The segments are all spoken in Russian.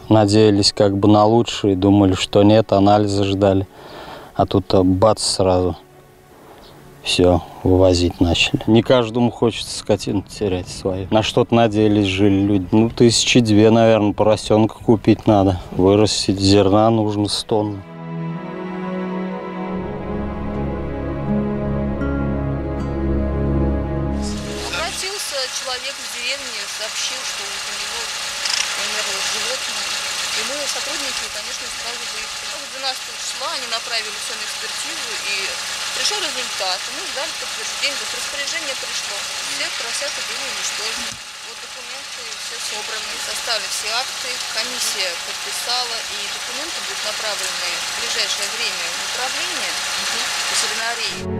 Надеялись как бы на лучшее, думали, что нет, анализы ждали. А тут бац, сразу все, вывозить начали. Не каждому хочется скотину терять свою. На что-то надеялись, жили люди. Ну, 1002, наверное, поросенка купить надо. Вырастить зерна нужно 100 тонн. Человек в деревне сообщил, что у него умерло животное. И мы, сотрудники, конечно, сразу выехали. 12 числа они направили все на экспертизу, и пришел результат. Мы ждали подтверждения. То есть распоряжение пришло. Все поросята были уничтожены. Вот документы все собраны, составили все акты. Комиссия подписала, и документы будут направлены в ближайшее время в управление ветеринарии.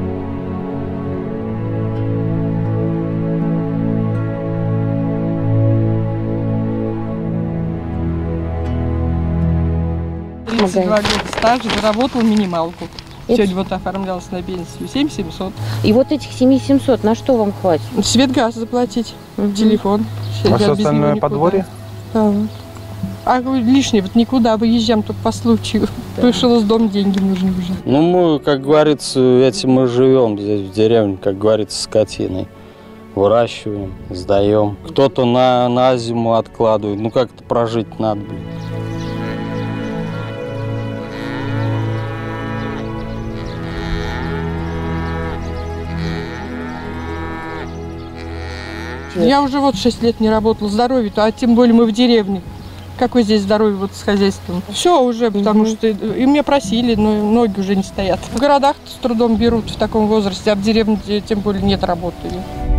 Два года стажа, заработал минималку. Сегодня вот оформлялась на пенсию. 7700. И вот этих 7700 на что вам хватит? Свет, газ заплатить, телефон. А все остальное подворье? Да. А лишнее вот никуда, выезжаем только по случаю. Да. Пришел из дома, деньги нужны уже. Ну, мы, как говорится, этим мы живем здесь в деревне, как говорится, скотиной. Выращиваем, сдаем. Кто-то на зиму откладывает. Ну, как-то прожить надо, блин. Я уже вот 6 лет не работала, здоровье-то, а тем более мы в деревне. Какое здесь здоровье вот с хозяйством? Все уже, потому что и меня просили, но ноги уже не стоят. В городах с трудом берут в таком возрасте, а в деревне тем более нет работы.